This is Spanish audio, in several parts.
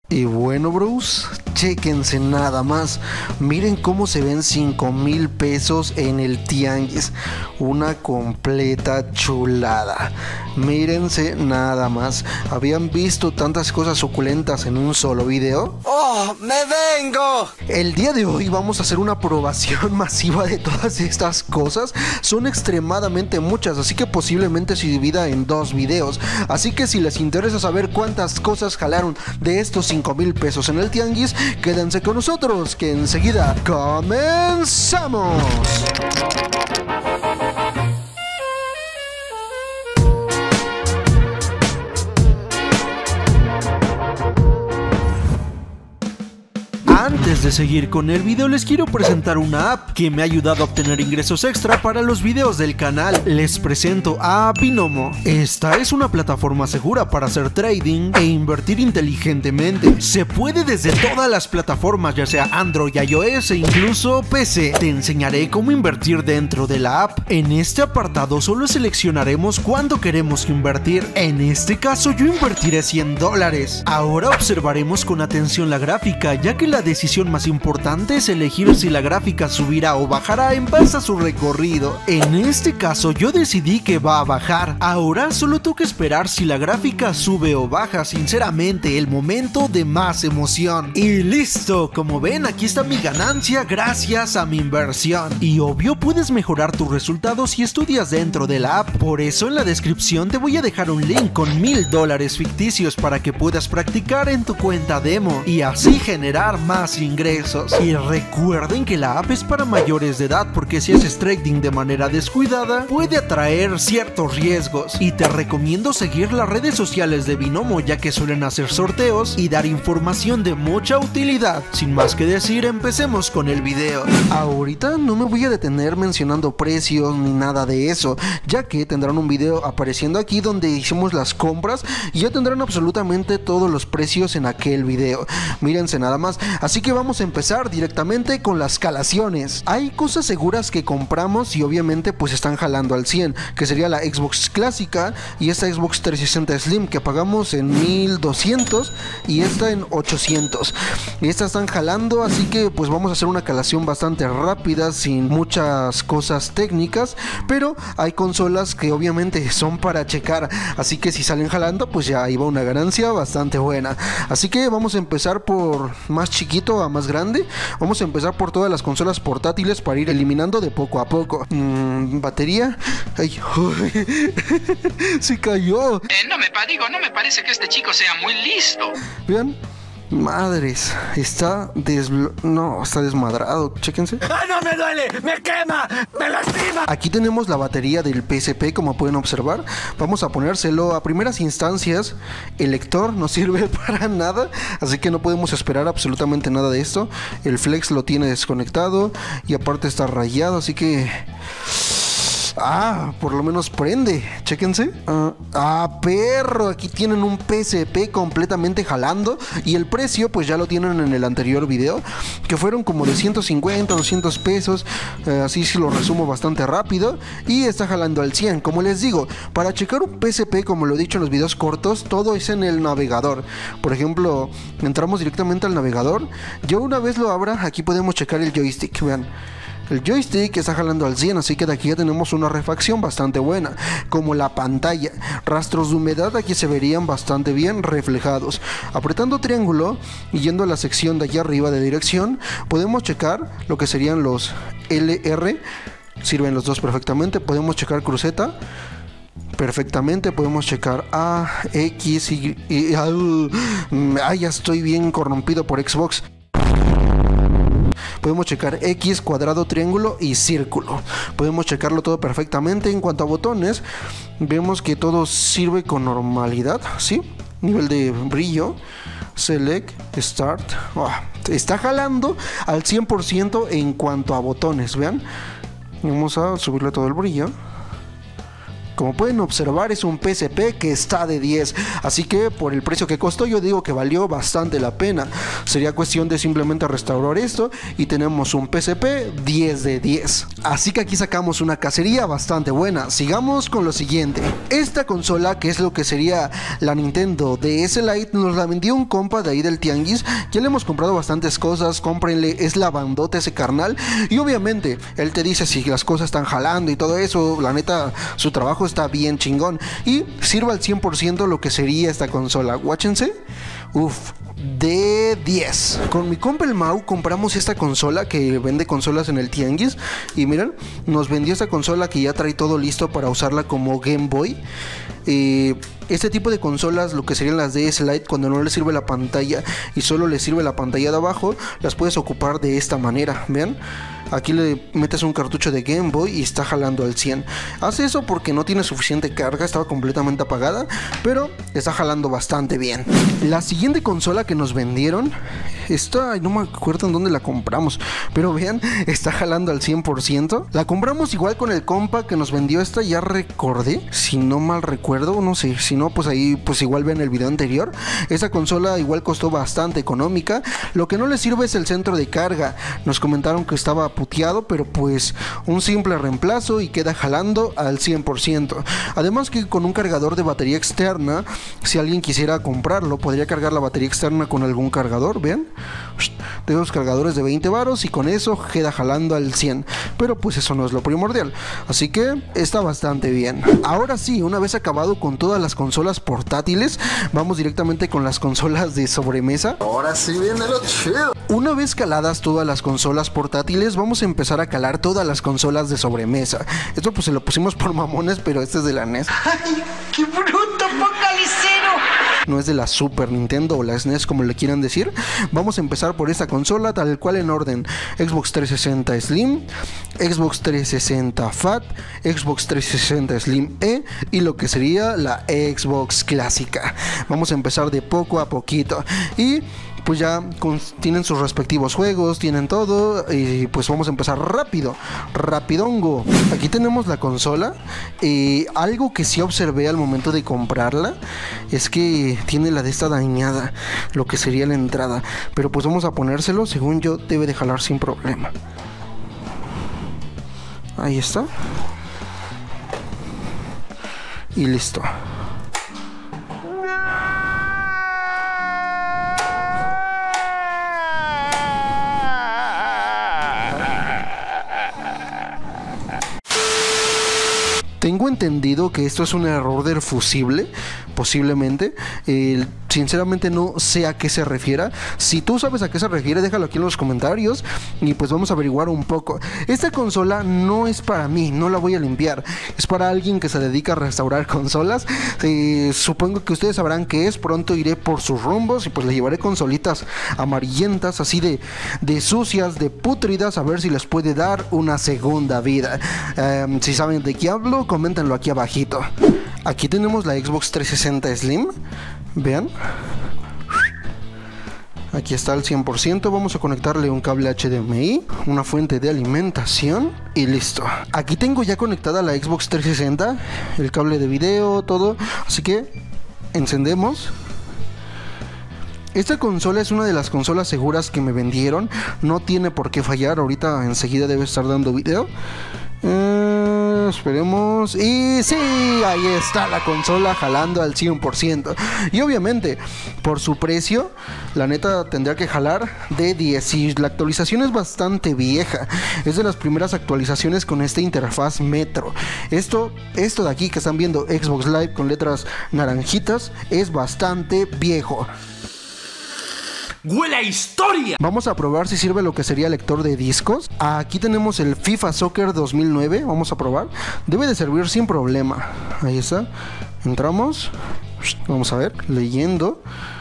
Y bueno, bros, chéquense nada más. Miren cómo se ven 5,000 pesos en el tianguis. Una completa chulada. Mírense nada más. ¿Habían visto tantas cosas suculentas en un solo video? ¡Oh, me vengo! El día de hoy vamos a hacer una probación masiva de todas estas cosas. Son extremadamente muchas, así que posiblemente se divida en 2 videos. Así que si les interesa saber cuántas cosas jalaron de estos 5,000 pesos en el tianguis, quédense con nosotros, que enseguida comenzamos. Antes de seguir con el video, les quiero presentar una app que me ha ayudado a obtener ingresos extra para los videos del canal. Les presento a Binomo. Esta es una plataforma segura para hacer trading e invertir inteligentemente. Se puede desde todas las plataformas, ya sea Android, iOS e incluso PC. Te enseñaré cómo invertir dentro de la app. En este apartado solo seleccionaremos cuánto queremos invertir. En este caso yo invertiré $100. Ahora observaremos con atención la gráfica, ya que la decisión más importante es elegir si la gráfica subirá o bajará en base a su recorrido. En este caso yo decidí que va a bajar. Ahora solo tengo que esperar si la gráfica sube o baja. Sinceramente, el momento de más emoción. Y listo, como ven, aquí está mi ganancia gracias a mi inversión. Y obvio, puedes mejorar tus resultados si estudias dentro de la app. Por eso en la descripción te voy a dejar un link con $1000 ficticios para que puedas practicar en tu cuenta demo y así generar más ingresos. Y recuerden que la app es para mayores de edad, porque si haces trading de manera descuidada puede atraer ciertos riesgos. Y te recomiendo seguir las redes sociales de Binomo, ya que suelen hacer sorteos y dar información de mucha utilidad. Sin más que decir, empecemos con el video. Ahorita no me voy a detener mencionando precios ni nada de eso, ya que tendrán un video apareciendo aquí donde hicimos las compras y ya tendrán absolutamente todos los precios en aquel video. Mírense nada más. Así que vamos a empezar directamente con las calaciones. Hay cosas seguras que compramos y obviamente pues están jalando al 100, que sería la Xbox clásica y esta Xbox 360 Slim, que pagamos en 1200 y esta en 800. Y estas están jalando, así que pues vamos a hacer una calación bastante rápida, sin muchas cosas técnicas, pero hay consolas que obviamente son para checar, así que si salen jalando pues ya ahí va una ganancia bastante buena. Así que vamos a empezar por más chiquito a más grande. Vamos a empezar por todas las consolas portátiles para ir eliminando de poco a poco. Batería. Ay, se cayó. No me parece que este chico sea muy listo. Vean. Madres, está desmadrado, chéquense. ¡Ah, no me duele! ¡Me quema! ¡Me lastima! Aquí tenemos la batería del PSP, como pueden observar. Vamos a ponérselo a primeras instancias. El lector no sirve para nada, así que no podemos esperar absolutamente nada de esto. El flex lo tiene desconectado y aparte está rayado, así que... por lo menos prende, chéquense. Perro, aquí tienen un PSP completamente jalando. Y el precio pues ya lo tienen en el anterior video, que fueron como de 150, 200 pesos. Así si lo resumo bastante rápido. Y está jalando al 100, como les digo. Para checar un PSP, como lo he dicho en los videos cortos, todo es en el navegador. Por ejemplo, entramos directamente al navegador. Yo una vez lo abra, aquí podemos checar el joystick, vean. El joystick está jalando al 100, así que de aquí ya tenemos una refacción bastante buena, como la pantalla. Rastros de humedad aquí se verían bastante bien reflejados. Apretando triángulo y yendo a la sección de aquí arriba de dirección, podemos checar lo que serían los LR. Sirven los dos perfectamente. Podemos checar cruceta perfectamente, podemos checar A, X y ya estoy bien corrompido por Xbox. Podemos checar X, cuadrado, triángulo y círculo. Podemos checarlo todo perfectamente. En cuanto a botones, vemos que todo sirve con normalidad, ¿sí? Nivel de brillo, Select, Start. Está jalando al 100% en cuanto a botones, vean. Vamos a subirle todo el brillo. Como pueden observar, es un PSP que está de 10, así que por el precio que costó yo digo que valió bastante la pena. Sería cuestión de simplemente restaurar esto y tenemos un PSP 10 de 10. Así que aquí sacamos una cacería bastante buena. Sigamos con lo siguiente. Esta consola, que es lo que sería la Nintendo DS Lite, nos la vendió un compa de ahí del tianguis. Ya le hemos comprado bastantes cosas, cómprenle, es la bandota ese carnal. Y obviamente él te dice si las cosas están jalando y todo eso. La neta, su trabajo está bien chingón y sirve al 100% lo que sería esta consola. Guáchense. Uf, de 10. Con mi compa el Mau compramos esta consola que vende consolas en el tianguis. Y miren, nos vendió esta consola que ya trae todo listo para usarla como Game Boy. Este tipo de consolas, lo que serían las DS Lite, cuando no le sirve la pantalla y solo le sirve la pantalla de abajo, las puedes ocupar de esta manera. Vean, aquí le metes un cartucho de Game Boy y está jalando al 100. Hace eso porque no tiene suficiente carga, estaba completamente apagada, pero está jalando bastante bien. La siguiente consola que nos vendieron, esta no me acuerdo en dónde la compramos, pero vean, está jalando al 100%. La compramos igual con el compa que nos vendió esta, ya recordé, si no mal recuerdo, no sé, si no pues ahí pues igual ven el video anterior. Esta consola igual costó bastante económica. Lo que no le sirve es el centro de carga. Nos comentaron que estaba puteado, pero pues un simple reemplazo y queda jalando al 100%. Además que con un cargador de batería externa, si alguien quisiera comprarlo, podría cargar la batería externa con algún cargador, vean, de los cargadores de 20 varos y con eso queda jalando al 100. Pero pues eso no es lo primordial, así que está bastante bien. Ahora sí, una vez acabado con todas las consolas portátiles, vamos directamente con las consolas de sobremesa. Ahora sí viene lo chido. Una vez caladas todas las consolas portátiles, vamos a empezar a calar todas las consolas de sobremesa. Esto pues se lo pusimos por mamones, pero este es de la NES. ¡Ay, qué bruto, focalicero! No es de la Super Nintendo o la SNES, como le quieran decir. Vamos a empezar por esta consola, tal cual en orden: Xbox 360 Slim, Xbox 360 Fat, Xbox 360 Slim E y lo que sería la Xbox clásica. Vamos a empezar de poco a poquito y pues ya tienen sus respectivos juegos, tienen todo, y pues vamos a empezar rápido, rapidongo. Aquí tenemos la consola. Algo que sí observé al momento de comprarla es que tiene la de esta dañada, lo que sería la entrada, pero pues vamos a ponérselo, según yo debe de jalar sin problema. Ahí está. Y listo. Tengo entendido que esto es un error del fusible, posiblemente. Sinceramente no sé a qué se refiera. Si tú sabes a qué se refiere, déjalo aquí en los comentarios y pues vamos a averiguar un poco. Esta consola no es para mí, no la voy a limpiar. Es para alguien que se dedica a restaurar consolas. Supongo que ustedes sabrán qué es. Pronto iré por sus rumbos y pues le llevaré consolitas amarillentas, así de sucias, de pútridas, a ver si les puede dar una segunda vida. Si saben de qué hablo, coméntenlo aquí abajito. Aquí tenemos la Xbox 360 Slim. Vean, aquí está al 100%. Vamos a conectarle un cable HDMI, una fuente de alimentación y listo. Aquí tengo ya conectada la Xbox 360, el cable de video, todo. Así que encendemos. Esta consola es una de las consolas seguras que me vendieron. No tiene por qué fallar. Ahorita enseguida debe estar dando video. Esperemos. Y sí, ahí está la consola jalando al 100%. Y obviamente, por su precio, la neta tendría que jalar de 10. Y la actualización es bastante vieja. Es de las primeras actualizaciones con esta interfaz Metro. Esto de aquí que están viendo, Xbox Live con letras naranjitas, es bastante viejo. ¡Huele a historia! Vamos a probar si sirve lo que sería lector de discos. Aquí tenemos el FIFA Soccer 2009. Vamos a probar. Debe de servir sin problema. Ahí está. Entramos. Vamos a ver. Leyendo.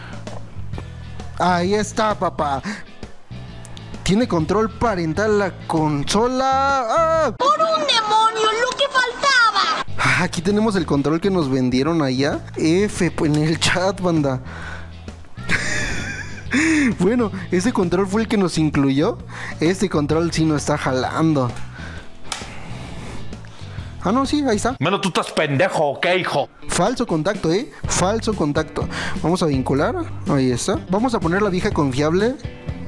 Ahí está, papá. Tiene control parental la consola. ¡Ah! ¡Por un demonio! ¡Lo que faltaba! Aquí tenemos el control que nos vendieron allá. F en el chat, banda. Bueno, ese control fue el que nos incluyó. Este control sí no está jalando. Ah, no, sí, ahí está. Menos tú estás pendejo, ¿ok, hijo? Falso contacto, falso contacto. Vamos a vincular, ahí está. Vamos a poner la vieja confiable.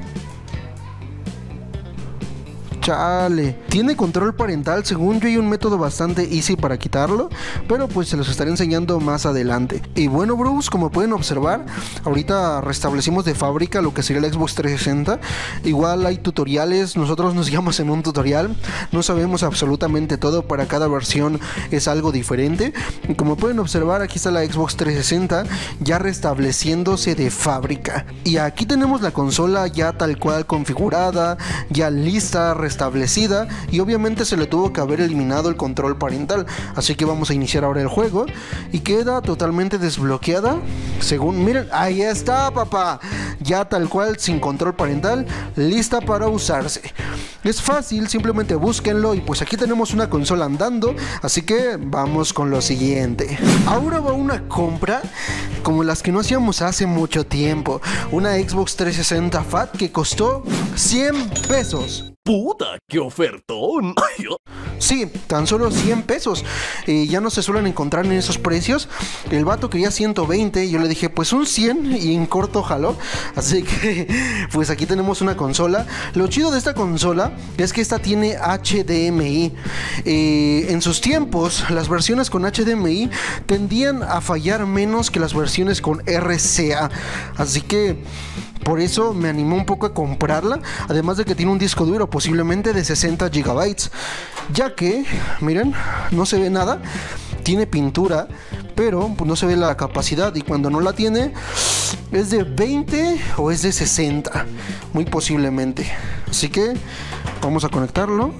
Chale. Tiene control parental. Según yo hay un método bastante easy para quitarlo, pero pues se los estaré enseñando más adelante. Y bueno, bros, como pueden observar, ahorita restablecimos de fábrica lo que sería el Xbox 360. Igual hay tutoriales, nosotros nos guiamos en un tutorial. No sabemos absolutamente todo, para cada versión es algo diferente. Y como pueden observar, aquí está la Xbox 360 ya restableciéndose de fábrica. Y aquí tenemos la consola ya tal cual configurada, ya lista, restablecida, y obviamente se le tuvo que haber eliminado el control parental. Así que vamos a iniciar ahora el juego y queda totalmente desbloqueada. Según, miren, ahí está, papá, ya tal cual, sin control parental, lista para usarse. Es fácil, simplemente búsquenlo. Y pues aquí tenemos una consola andando, así que vamos con lo siguiente. Ahora va una compra como las que no hacíamos hace mucho tiempo. Una Xbox 360 Fat que costó 100 pesos. Puta, qué ofertón. Sí, tan solo 100 pesos. Ya no se suelen encontrar en esos precios. El vato quería 120 y yo le dije pues un 100 y en corto jaló. Así que pues aquí tenemos una consola. Lo chido de esta consola es que esta tiene HDMI. En sus tiempos las versiones con HDMI tendían a fallar menos que las versiones con RCA. Así que por eso me animó un poco a comprarla. Además de que tiene un disco duro posiblemente de 60 GB. Ya que, miren, no se ve nada. Tiene pintura, pero pues no se ve la capacidad. Y cuando no la tiene, es de 20 o es de 60. Muy posiblemente. Así que vamos a conectarlo.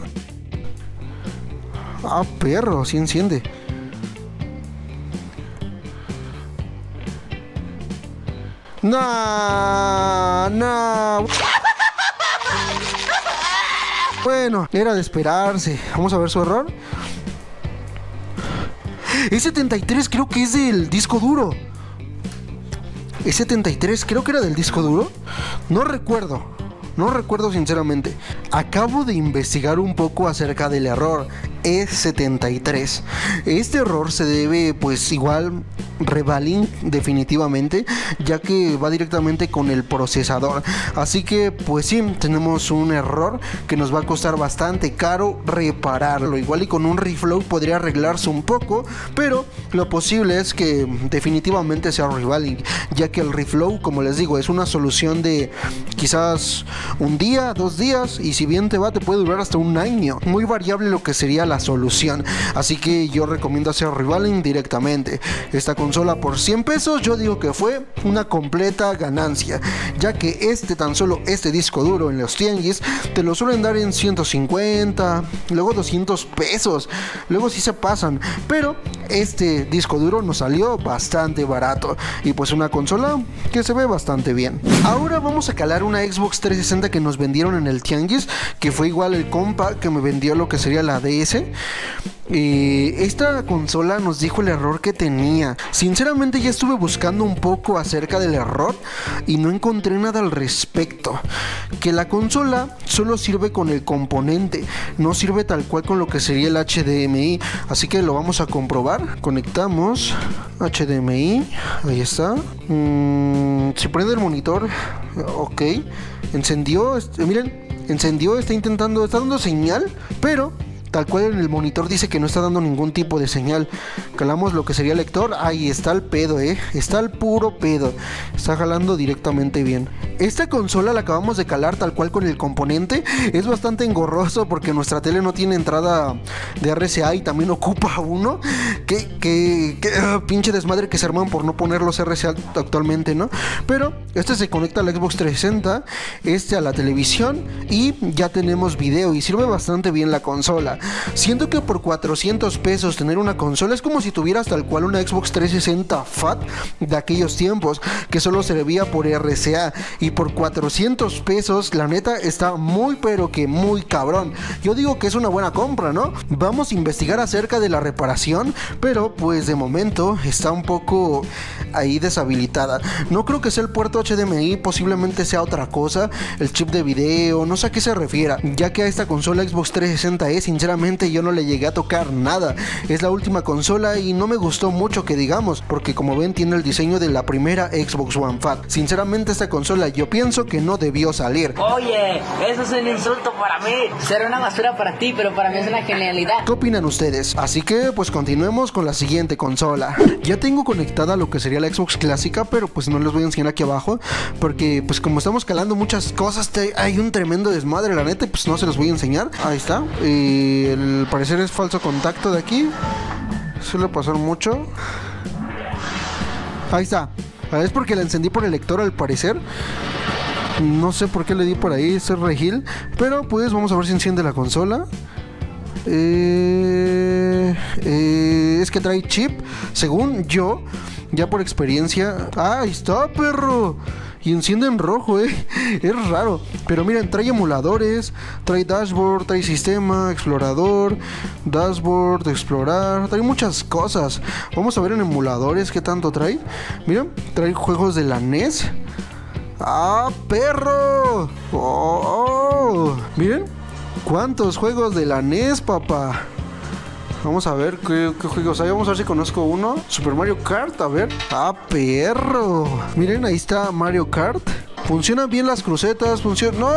Ah, perro, sí enciende. No. Bueno, era de esperarse. Vamos a ver su error. Es 73, creo que es del disco duro. Es 73, creo que era del disco duro. No recuerdo sinceramente. Acabo de investigar un poco acerca del error. Es 73. Este error se debe pues igual revaling definitivamente, ya que va directamente con el procesador. Así que pues sí, tenemos un error que nos va a costar bastante caro repararlo. Igual y con un reflow podría arreglarse un poco, pero lo posible es que definitivamente sea revaling, ya que el reflow, como les digo, es una solución de quizás un día, 2 días, y si bien te va, te puede durar hasta un año. Muy variable lo que sería la solución. Así que yo recomiendo hacer revaling directamente. Esta consola por 100 pesos yo digo que fue una completa ganancia, ya que tan solo este disco duro en los tianguis te lo suelen dar en 150, luego 200 pesos, luego sí se pasan, pero este disco duro nos salió bastante barato y pues una consola que se ve bastante bien. Ahora vamos a calar una Xbox 360 que nos vendieron en el tianguis, que fue igual el compa que me vendió lo que sería la DS. Esta consola nos dijo el error que tenía. Sinceramente ya estuve buscando un poco acerca del error y no encontré nada al respecto. Que la consola solo sirve con el componente, no sirve tal cual con lo que sería el HDMI. Así que lo vamos a comprobar. Conectamos HDMI, ahí está. Se prende el monitor, ok. Encendió, miren, encendió, está dando señal, pero tal cual en el monitor dice que no está dando ningún tipo de señal. Calamos lo que sería el lector. Ahí está el pedo, está el puro pedo. Está jalando directamente bien. Esta consola la acabamos de calar tal cual con el componente. Es bastante engorroso porque nuestra tele no tiene entrada de RCA y también ocupa uno. Que pinche desmadre que se arman por no poner los RCA actualmente, ¿no? Pero este se conecta a la Xbox 360, a la televisión, y ya tenemos video y sirve bastante bien la consola. Siento que por 400 pesos tener una consola es como si tuvieras tal cual una Xbox 360 Fat de aquellos tiempos, que solo servía por RCA. Y por 400 pesos la neta está muy pero que muy cabrón. Yo digo que es una buena compra, ¿no? Vamos a investigar acerca de la reparación, pero pues de momento está un poco ahí deshabilitada. No creo que sea el puerto HDMI, posiblemente sea otra cosa, el chip de video, no sé a qué se refiera, ya que a esta consola Xbox 360 sinceramente sinceramente yo no le llegué a tocar nada. Es la última consola y no me gustó mucho que digamos, porque como ven tiene el diseño de la primera Xbox One Fat. Sinceramente esta consola yo pienso que no debió salir. Oye, eso es un insulto para mí. Será una basura para ti, pero para mí es una genialidad. ¿Qué opinan ustedes? Así que pues continuemos con la siguiente consola. Ya tengo conectada lo que sería la Xbox clásica, pero pues no les voy a enseñar aquí abajo, porque pues como estamos calando muchas cosas, hay un tremendo desmadre, la neta, pues no se los voy a enseñar. Ahí está. Y al parecer es falso contacto de aquí. Suele pasar mucho. Ahí está. Es porque la encendí por el lector al parecer. No sé por qué le di por ahí ese regil, pero pues vamos a ver si enciende la consola. Es que trae chip, según yo, ya por experiencia. Ahí está, perro. Y enciende en rojo, es raro. Pero miren, trae emuladores, trae dashboard, trae sistema, explorador, dashboard, explorar, trae muchas cosas. Vamos a ver en emuladores qué tanto trae. Miren, trae juegos de la NES. ¡Ah, perro! ¡Oh! Miren, ¿cuántos juegos de la NES, papá? Vamos a ver qué juegos hay. Vamos a ver si conozco uno. Super Mario Kart, a ver. ¡Ah, perro! Miren, ahí está Mario Kart. Funcionan bien las crucetas. ¡No!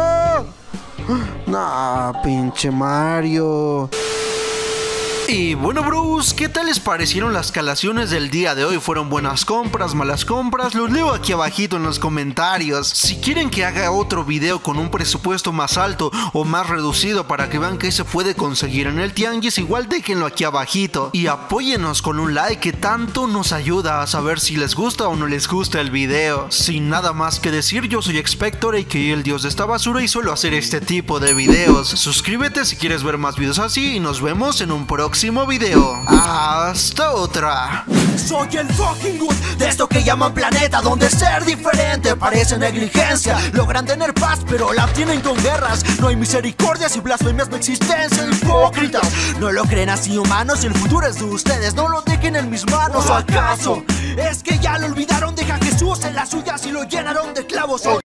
¡No, pinche Mario! Y bueno, bros, ¿qué tal les parecieron las calaciones del día de hoy? ¿Fueron buenas compras, malas compras? Los leo aquí abajito en los comentarios. Si quieren que haga otro video con un presupuesto más alto o más reducido para que vean que se puede conseguir en el tianguis, igual déjenlo aquí abajito. Y apóyennos con un like que tanto nos ayuda a saber si les gusta o no les gusta el video. Sin nada más que decir, yo soy Expector, a.k.a. el dios de esta basura, y suelo hacer este tipo de videos. Suscríbete si quieres ver más videos así y nos vemos en un próximo video. Hasta otra. Soy el fucking good de esto que llaman planeta, donde ser diferente parece negligencia. Logran tener paz pero la tienen con guerras. No hay misericordias y blasfemias de existencia. Hipócritas, no lo creen así humanos. El futuro es de ustedes, no lo dejen en mis manos. ¿O acaso es que ya lo olvidaron? Deja a Jesús en las suyas y lo llenaron de clavos.